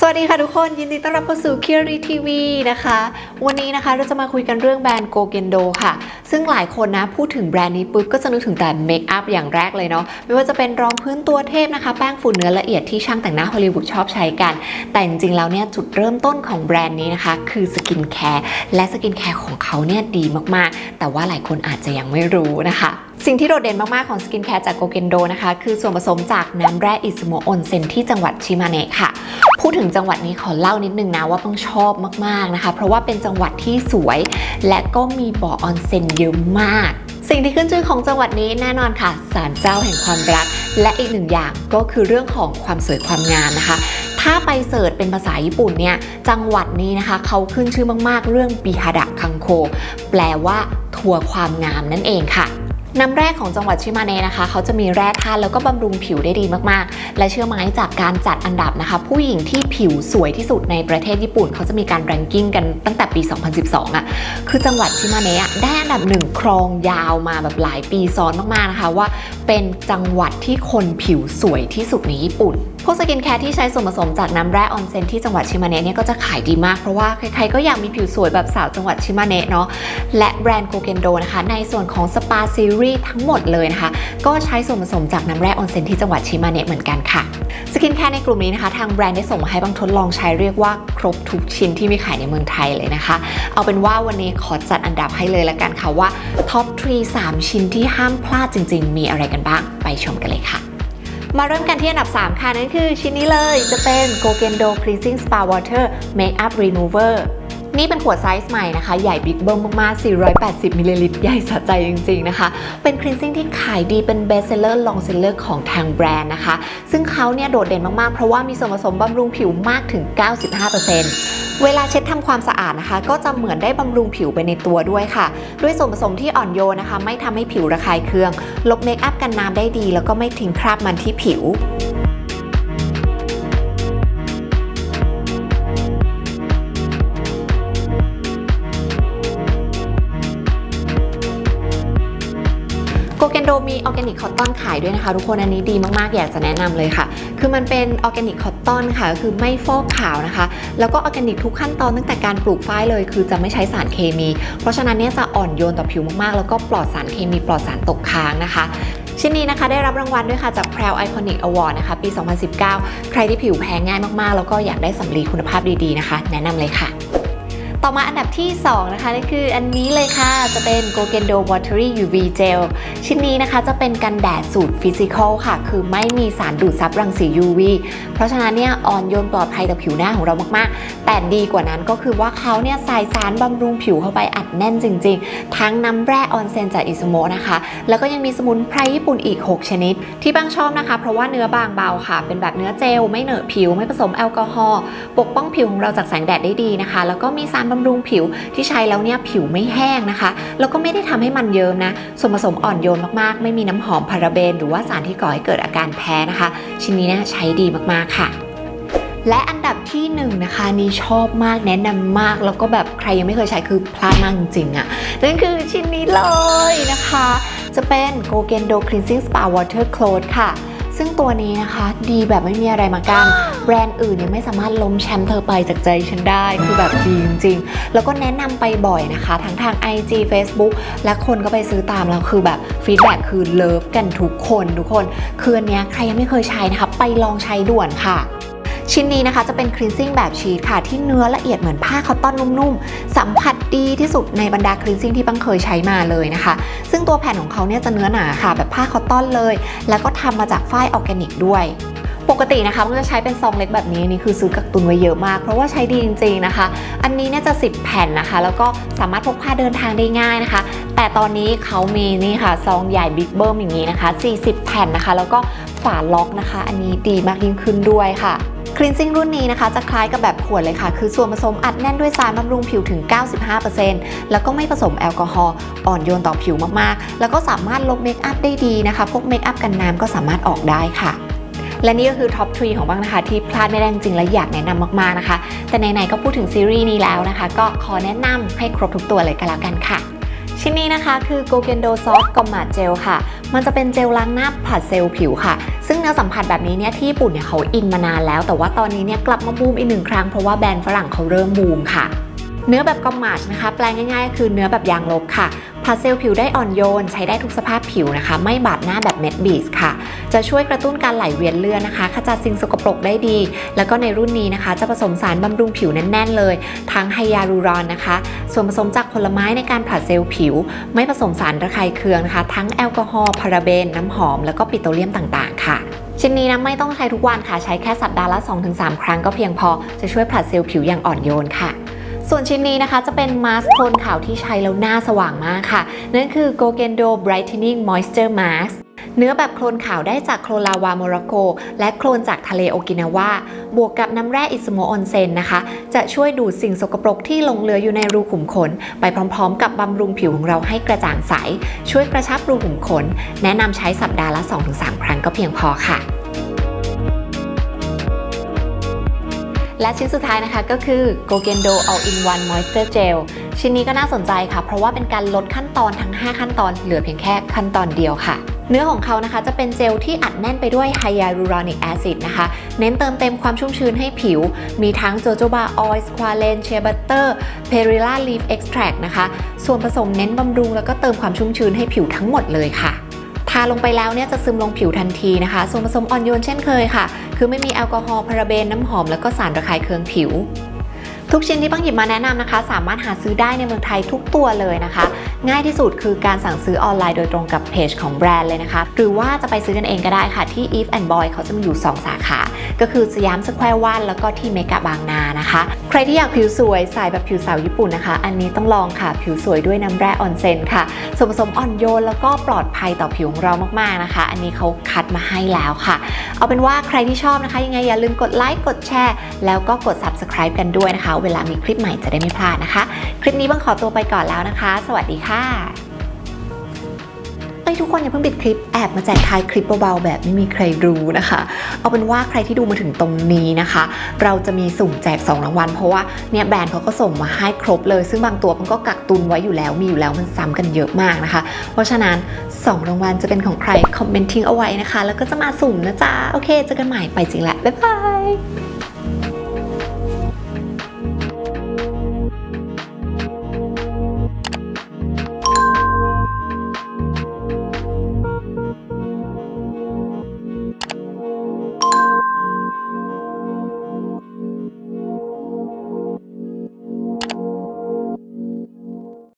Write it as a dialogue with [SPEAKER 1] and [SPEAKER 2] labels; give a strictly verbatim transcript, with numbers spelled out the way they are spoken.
[SPEAKER 1] วัสดีค่ะทุกคนยินดีต้อนรับเข้าสู่ Curie ที วี นะคะวันนี้นะคะเราจะมาคุยกันเรื่องแบรนด์ Gogendo ค่ะซึ่งหลายคนนะพูดถึงแบรนด์นี้ปุ๊บก็จะนึกถึงแต่เมคอัพอย่างแรกเลยเนาะไม่ว่าจะเป็นรองพื้นตัวเทพนะคะแป้งฝุ่นเนื้อละเอียดที่ช่างแต่งหน้าฮอลลีวูดชอบใช้กันแต่จริงๆแล้วเนี่ยจุดเริ่มต้นของแบรนด์นี้นะคะคือสกินแคร์และสกินแคร์ของเขาเนี่ยดีมากๆแต่ว่าหลายคนอาจจะยังไม่รู้นะคะสิ่งที่โดดเด่นมากๆของสกินแคร์จาก Gogendo นะคะคือส่วนผสมจากน้ำแร่อิซุโมะออนเซ็นที่จังหวัดชิมาเนะค่ะพูดถึงจังหวัดนี้ขอเล่านิดนึงนะว่าต้องชอบมากๆนะคะเพราะว่าเป็นจังหวัดที่สวยและก็มีบ่อออนเซ็นเยอะมากสิ่งที่ขึ้นชื่อของจังหวัดนี้แน่นอนค่ะศาลเจ้าแห่งความรักและอีกหนึ่งอย่างก็คือเรื่องของความสวยความงามนะคะถ้าไปเสิร์ชเป็นภาษาญี่ปุ่นเนี่ยจังหวัดนี้นะคะเขาขึ้นชื่อมากๆเรื่องบิฮาดะคังโคแปลว่าทัวร์ความงามนั่นเองค่ะน้ำแร่ของจังหวัดชิมาเนะนะคะเขาจะมีแร่ธาตุแล้วก็บำรุงผิวได้ดีมากๆและเชื่อไหมจากการจัดอันดับนะคะผู้หญิงที่ผิวสวยที่สุดในประเทศญี่ปุ่นเขาจะมีการแรงกิ้งกันตั้งแต่ปี สองพันสิบสอง อ่ะคือจังหวัดชิมาเนะได้อันดับหนึ่งครองยาวมาแบบหลายปีซ้อนมากๆนะคะว่าเป็นจังหวัดที่คนผิวสวยที่สุดในญี่ปุ่นพวกสกินแคร์ที่ใช้ส่วนผสมจากน้ำแร่ออนเซ็นที่จังหวัดชิมาเนะเนี่ยก็จะขายดีมากเพราะว่าใครๆก็อยากมีผิวสวยแบบสาวจังหวัดชิมาเนะเนาะและแบรนด์ Gogendo นะคะในส่วนของสปาซีรีส์ทั้งหมดเลยนะคะก็ใช้ส่วนผสมจากน้ำแร่ออนเซ็นที่จังหวัดชิมาเนะเหมือนกันค่ะสกินแคร์ในกลุ่มนี้นะคะทางแบรนด์ได้ส่งมาให้บางทดลองใช้เรียกว่าครบทุกชิ้นที่มีขายในเมืองไทยเลยนะคะเอาเป็นว่าวันนี้ขอจัดอันดับให้เลยละกันค่ะว่าท็อปสาม สามชิ้นที่ห้ามพลาดจริงๆมีอะไรกันบ้างไปชมกันเลยค่ะมาเริ่มกันที่อันดับสามค่ะนั่นคือชิ้นนี้เลยจะเป็น Gogendo Cleansing Spa Water Makeup Remover นี่เป็นขวดไซส์ใหม่นะคะใหญ่บิ๊กเบิ้มมากๆสี่ร้อยแปดสิบมิลลิลิตรใหญ่สะใจจริงๆนะคะเป็น cleansing ที่ขายดีเป็น best seller long seller ของทางแบรนด์นะคะซึ่งเขาเนี่ยโดดเด่นมากๆเพราะว่ามีส่วนผสมบำรุงผิวมากถึง เก้าสิบห้าเปอร์เซ็นต์ เวลาเช็ดทำความสะอาดนะคะก็จะเหมือนได้บำรุงผิวไปในตัวด้วยค่ะด้วยส่วนผสมที่อ่อนโยนนะคะไม่ทำให้ผิวระคายเคืองลบเมคอัพกันน้ำได้ดีแล้วก็ไม่ทิ้งคราบมันที่ผิวGogendo มีออร์แกนิกคอตตอนขายด้วยนะคะทุกคนอันนี้ดีมากๆอยากจะแนะนำเลยค่ะคือมันเป็นออร์แกนิกคอตตอนค่ะคือไม่ฟอกขาวนะคะแล้วก็ออร์แกนิกทุกขั้นตอนตั้งแต่การปลูกฝ้ายเลยคือจะไม่ใช้สารเคมีเพราะฉะนั้นเนี่ยจะอ่อนโยนต่อผิวมากๆแล้วก็ปลอดสารเคมีปลอดสารตกค้างนะคะชิ้นนี้นะคะได้รับรางวัลด้วยค่ะจาก Prel Iconic Award นะคะปี สองพันสิบเก้า ใครที่ผิวแพ้ง่ายมากๆแล้วก็อยากได้สำลีคุณภาพดีๆนะคะแนะนำเลยค่ะต่อมาอันดับที่สองนะคะนั่นคืออันนี้เลยค่ะจะเป็น Gogendo Watery ยู วี Gel ชิ้นนี้นะคะจะเป็นกันแดดสูตรฟิสิกอลค่ะคือไม่มีสารดูดซับรังสี ยู วี เพราะฉะนั้นเนี่ยอ่อนโยนปลอดภัยต่อผิวหน้าของเรามากๆแต่ดีกว่านั้นก็คือว่าเขาเนี่ยใส่สารบำรุงผิวเข้าไปอัดแน่นจริงๆทั้งน้ำแร่ออนเซ็นจากอิซุโมะนะคะแล้วก็ยังมีสมุนไพรญี่ปุ่นอีกหกชนิดที่บางชอบนะคะเพราะว่าเนื้อบางเบาค่ะเป็นแบบเนื้อเจลไม่เหนอะผิวไม่ผสมแอลกอฮอล์ปกป้องผิวของเราจากแสงแดดได้ดีนะคะแล้วก็มีสารบำรุงผิวที่ใช้แล้วเนี่ยผิวไม่แห้งนะคะแล้วก็ไม่ได้ทำให้มันเยิ้มนะส่วนผสมอ่อนโยนมากๆไม่มีน้ำหอมพาราเบนหรือว่าสารที่ก่อให้เกิดอาการแพ้นะคะชิ้นนี้เนี่ยใช้ดีมากๆค่ะและอันดับที่หนึ่งนะคะนี่ชอบมากแนะนำมากแล้วก็แบบใครยังไม่เคยใช้คือพลาดมากจริงๆอ่ะนั่นคือชิ้นนี้เลยนะคะจะเป็น Gogendo Cleansing Spa Water Cloth ค่ะซึ่งตัวนี้นะคะดีแบบไม่มีอะไรมากั้นแบรนด์อื่นยังไม่สามารถล้มแชมป์เธอไปจากใจฉันได้คือแบบดีจริงๆแล้วก็แนะนำไปบ่อยนะคะทั้งทาง ไอ จี Facebook และคนก็ไปซื้อตามแล้วคือแบบฟีดแบ็กคือเลิฟกันทุกคนทุกคนคืออันเนี้ยใครยังไม่เคยใช้นะคะไปลองใช้ด่วนค่ะชิ้นนี้นะคะจะเป็น cleansing แบบชีทค่ะที่เนื้อละเอียดเหมือนผ้าคอตตอนนุ่มๆสัมผัสดีที่สุดในบรรดา cleansing ที่ปังเคยใช้มาเลยนะคะซึ่งตัวแผ่นของเขาเนี่ยจะเนื้อหนาค่ะแบบผ้าคอตตอนเลยแล้วก็ทำมาจากฝ้ายออร์แกนิกด้วยปกตินะคะมันจะใช้เป็นซองเล็กแบบนี้นี่คือซื้อกักตุนไว้เยอะมากเพราะว่าใช้ดีจริงๆนะคะอันนี้เนี่ยจะสิบแผ่นนะคะแล้วก็สามารถพกพาเดินทางได้ง่ายนะคะแต่ตอนนี้เขามีนี่ค่ะซองใหญ่บิ๊กเบิ้มอย่างนี้นะคะสี่สิบแผ่นนะคะแล้วก็ฝาล็อกนะคะอันนี้ดีมากยิ่งขึ้นด้วยค่ะCleansing รุ่นนี้นะคะจะคล้ายกับแบบขวดเลยค่ะคือส่วนผสมอัดแน่นด้วยสารบำรุงผิวถึง เก้าสิบห้าเปอร์เซ็นต์ แล้วก็ไม่ผสมแอลกอฮอล์อ่อนโยนต่อผิวมากๆแล้วก็สามารถลบเมคอัพได้ดีนะคะพวกเมคอัพกันน้ำก็สามารถออกได้ค่ะและนี่ก็คือท็อปสามของบ้างนะคะที่พลาดไม่ได้จริงและอยากแนะนำมากๆนะคะแต่ไหนๆก็พูดถึงซีรีส์นี้แล้วนะคะก็ขอแนะนำให้ครบทุกตัวเลยก็แล้วกันค่ะชิ้นนี้นะคะคือ Gogendo Soft Combat Gel ค่ะมันจะเป็นเจลล้างหน้าผลัดเซลล์ผิวค่ะซึ่งนื้อสัมผัสแบบนี้เนี่ยที่ญี่ปุ่นเนี่ยเขาอินมานานแล้วแต่ว่าตอนนี้เนี่ยกลับมาบูมอีกหนึ่งครั้งเพราะว่าแบรนด์ฝรั่งเขาเริ่มบูมค่ะเนื้อแบบกอมมาชนะคะแปลงง่ายๆคือเนื้อแบบยางลบค่ะพาสเซลผิวได้อ่อนโยนใช้ได้ทุกสภาพผิวนะคะไม่บาดหน้าแบบเม็ดบีสค่ะจะช่วยกระตุ้นการไหลเวียนเลือดนะคะขจัดสิ่งสกปรกได้ดีแล้วก็ในรุ่นนี้นะคะจะผสมสารบำรุงผิวแน่นๆเลยทั้งไฮยาลูรอนนะคะส่วนผสมจากผลไม้ในการผลัดเซลล์ผิวไม่ผสมสารระคายเคืองนะคะทั้งแอลกอฮอล์พาราเบนน้ำหอมแล้วก็ปิโตรเลียมต่างๆค่ะชิ้นนี้นะไม่ต้องใช้ทุกวันค่ะใช้แค่สัปดาห์ละ สองถึงสาม ครั้งก็เพียงพอจะช่วยผลัดเซลล์ผิวอย่างอ่อนโยนค่ะส่วนชิ้นนี้นะคะจะเป็นมาสก์โคลนขาวที่ใช้แล้วหน้าสว่างมากค่ะนั่นคือ Gogendo Brightening Moisture Mask เนื้อแบบโคลนขาวได้จากโคลนลาวาโมร็อกโกและโคลนจากทะเลโอกินาวาบวกกับน้ำแร่อิสโมออนเซนนะคะจะช่วยดูดสิ่งสกปรกที่หลงเหลืออยู่ในรูขุมขนไปพร้อมๆกับบำรุงผิวของเราให้กระจ่างใสช่วยกระชับรูขุมขนแนะนำใช้สัปดาห์ละ สองถึงสาม ครั้งก็เพียงพอค่ะและชิ้นสุดท้ายนะคะก็คือ Gogendo All-in-One Moisture Gel ชิ้นนี้ก็น่าสนใจค่ะเพราะว่าเป็นการลดขั้นตอนทั้งห้าขั้นตอนเหลือเพียงแค่ขั้นตอนเดียวค่ะเนื้อของเขานะคะจะเป็นเจลที่อัดแน่นไปด้วยไฮยาลูรอนิกแอซิดนะคะเน้นเติมเต็มความชุ่มชื้นให้ผิวมีทั้งโจโจบาออยล์สควาเลนเชียบัตเตอร์เพริล่าลีฟเอ็กซ์แทรคนะคะส่วนผสมเน้นบำรุงแล้วก็เติมความชุ่มชื้นให้ผิวทั้งหมดเลยค่ะทาลงไปแล้วเนี่ยจะซึมลงผิวทันทีนะคะส่วนผสมอ่อนโยนเช่นเคยค่ะคือไม่มีแอลกอฮอล์พาราเบนน้ำหอมแล้วก็สารระคายเคืองผิวทุกชิ้นที่ปังหยิบมาแนะนำนะคะสามารถหาซื้อได้ในเมืองไทยทุกตัวเลยนะคะง่ายที่สุดคือการสั่งซื้อออนไลน์โดยตรงกับเพจของแบรนด์เลยนะคะหรือว่าจะไปซื้อกันเองก็ได้ค่ะที่ Eve and Boy เขาจะมีอยู่สองสาขาก็คือสยามสแควร์วันแล้วก็ที่เมกะบางนานะคะใครที่อยากผิวสวยสายแบบผิวสาวญี่ปุ่นนะคะอันนี้ต้องลองค่ะผิวสวยด้วยน้ำแร่ออนเซ็นค่ะส่วนผสมอ่อนโยนแล้วก็ปลอดภัยต่อผิวของเรามากๆนะคะอันนี้เขาคัดมาให้แล้วค่ะเอาเป็นว่าใครที่ชอบนะคะยังไงอย่าลืมกดไลค์กดแชร์แล้วก็กด ซับสไครบ์ กันด้วยนะคะเวลามีคลิปใหม่จะได้ไม่พลาดนะคะคลิปนี้บังขอตัวไปก่อนแล้วนะคะสวัสดีค่ะเอ้ยทุกคนอย่าเพิ่งปิดคลิปแอบมาแจกท้ายคลิปเบาๆแบบไม่มีใครรู้นะคะเอาเป็นว่าใครที่ดูมาถึงตรงนี้นะคะเราจะมีสุ่มแจกสองรางวัลเพราะว่าเนี่ยแบรนด์เขาก็ส่งมาให้ครบเลยซึ่งบางตัวมันก็กักตุนไว้อยู่แล้วมีอยู่แล้วมันซ้ำกันเยอะมากนะคะเพราะฉะนั้นสองรางวัลจะเป็นของใครคอมเมนต์ทิ้งเอาไว้นะคะแล้วก็จะมาสุ่มนะจ๊ะโอเคเจอกันใหม่ไปจริงแหละบ๊ายบาย